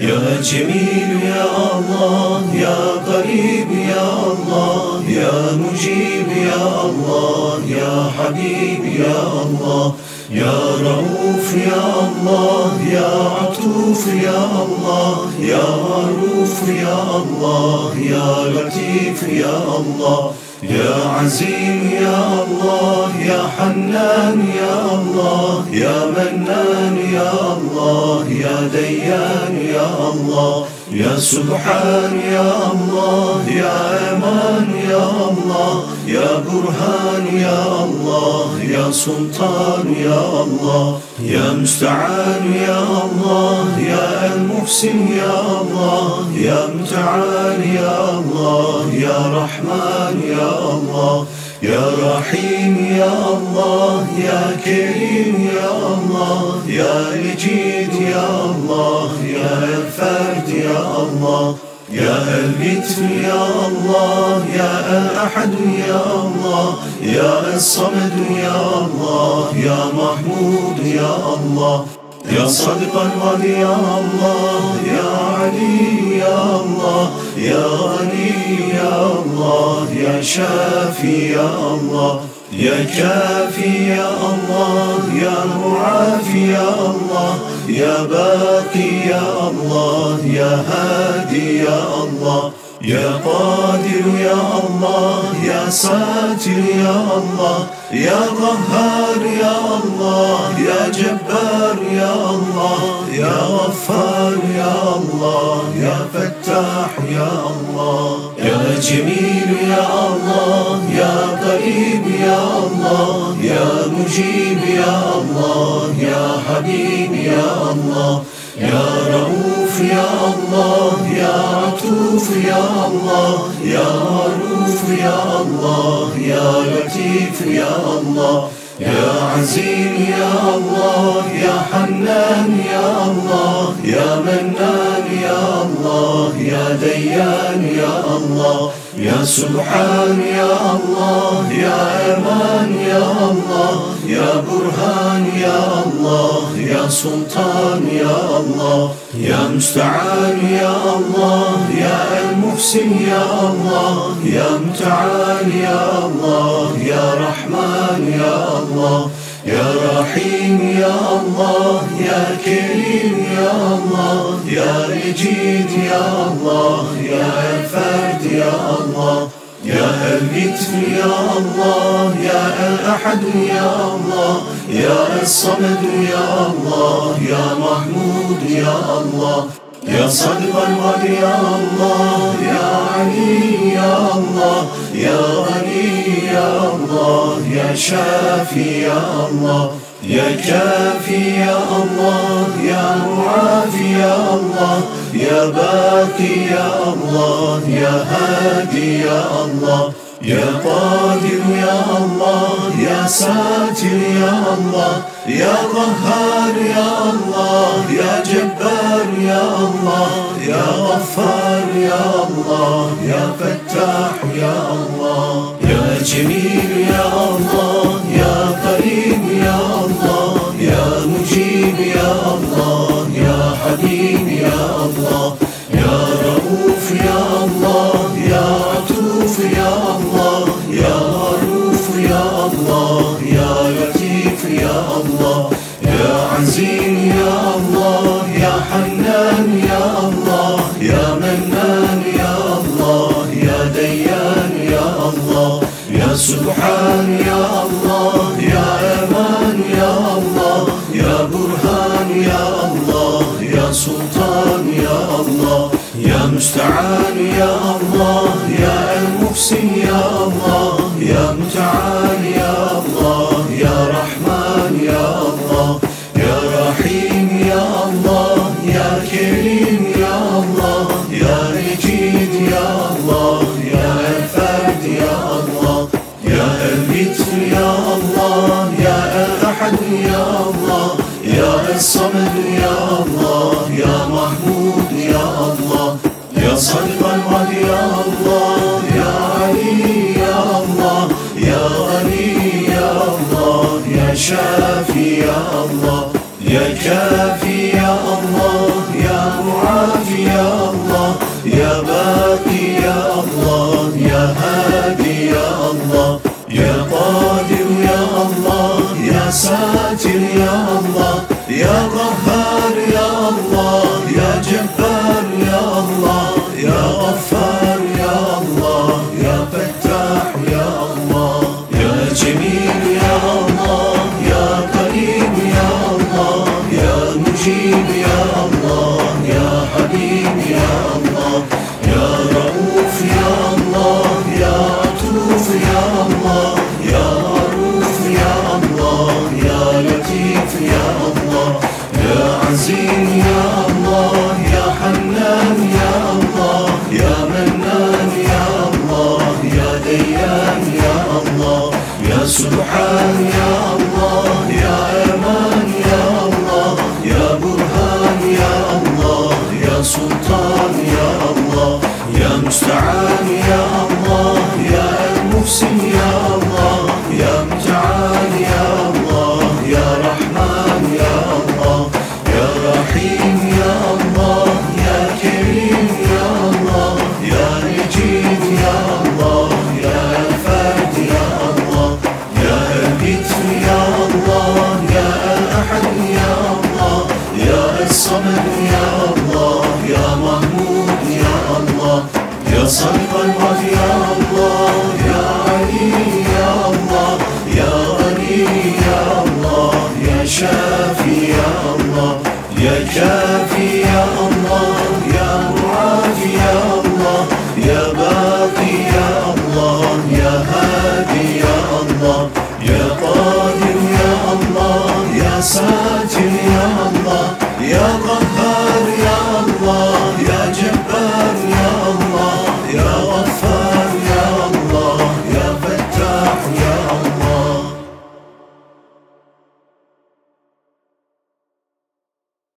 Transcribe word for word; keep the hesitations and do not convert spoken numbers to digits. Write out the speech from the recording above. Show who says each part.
Speaker 1: يا جميل يا الله، يا قريب يا الله، يا مجيب يا الله، يا حبيب يا الله، يا رؤوف يا الله، يا عطوف يا الله، يا معروف يا الله، يا لطيف يا الله، يا عزيم يا الله، يا حنان يا الله، يا منان يا الله، يا ديان يا الله، يا سبحان يا الله، يا امان يا الله، يا برهان يا الله، يا سلطان يا الله، يا مستعان يا الله، يا المحسن يا الله، يا متعال يا الله، يا رحمن يا الله، يا رحيم يا الله، يا كريم يا الله، يا مجيد يا الله، يا الفرد يا الله، يا اللطف يا الله، يا الأحد يا الله، يا الصمد يا الله، يا محمود يا الله، يا صدق الوعد يا الله، يا علي يا الله، يا غني يا الله، يا شافي يا الله، يا كافي يا الله، يا معافي يا الله، يا باقي يا الله، يا هادي يا الله، يا قادر يا الله، يا ساتر يا الله، يا قهار يا الله، يا جبار يا الله، يا غفار يا الله، يا فتاح يا الله، يا جميل يا الله، يا قريب يا الله، يا مجيب يا الله، يا حبيب يا الله، يا رؤوف يا الله، يا عطوف يا الله، يا معروف يا الله، يا لطيف يا الله، يا عزيم يا الله، يا حنان يا الله، يا منان يا الله، يا ديان يا الله، يا سبحان يا الله، يا امان يا الله، يا برهان يا الله، يا سلطان يا الله، يا مستعان يا الله، يا المحسن يا الله، يا متعال يا الله، يا رحمن يا الله، يا رحيم يا الله، يا كريم يا الله، يا مجيد يا الله، يا الفرد يا الله، يا اللطف يا الله، يا الأحد يا الله، يا الصمد يا الله، يا محمود يا الله، يا صدق الوعد يا الله، يا علي يا الله، يا غني يا الله، يا شافي يا الله، يا كافي يا الله، يا معافي يا الله، يا باقي يا الله، يا هادي يا الله، يا قادر يا الله، يا ساتر يا الله، يا قهار يا الله، يا جبار يا الله، يا غفار يا الله، يا فتاح يا الله، يا جميل يا الله، يا قريب يا الله، يا مجيب يا الله، يا حبيب يا الله، يا رؤوف يا الله، يا عطوف يا الله، يا معروف يا الله، يا لطيف يا الله، يا عزيم يا الله، يا حنان يا الله، يا منان يا الله، يا ديان يا الله، يا سبحان يا الله، يا امان يا الله، يا برهان يا الله، يا سلطان يا الله، يا مستعان يا الله، يا المحسن يا الله، يا متعال يا الله، يا رحمن يا الله، يا رحيم يا الله، يا كريم يا الله، يا مجيد يا الله، يا الفرد يا الله، يا اللطف يا الله، يا الأحد يا الله، يا الصمد يا الله، يا محمود يا الله، يا صدق الوعد يا الله، يا علي يا الله، يا غني يا الله، يا شافي يا الله، يا كافي يا الله، يا معافي شافي يا الله، يا باقي يا الله، يا هادي يا الله، يا قادر يا الله، يا ساتر يا الله، يا قهار يا الله، يا جبار يا الله، يا غفار يا الله، يا فتاح يا الله، يا جميل يا الله، يا قريب يا الله، يا مجيب يا الله، يا حبيب يا الله، يا رؤوف يا الله، يا عطوف يا الله، يا رؤوف يا الله، يا لطيف يا الله، يا عزيز يا الله، يا حنان يا الله، يا منان يا الله، يا ديان يا الله، يا سبحان يا الله، يا امان يا الله، يا برهان يا الله، يا سلطان يا الله، يا مستعان يا الله، يا المحسن يا الله، يا متعال يا الله، يا رحمن يا الله، يا رحيم يا الله، يا كريم يا الله، يا نجيب يا الله، يا الفرد يا الله، يا الكتف يا الله، يا الأحد يا الله، يا الصمد يا الله، يا محمود يا الله، يا صمد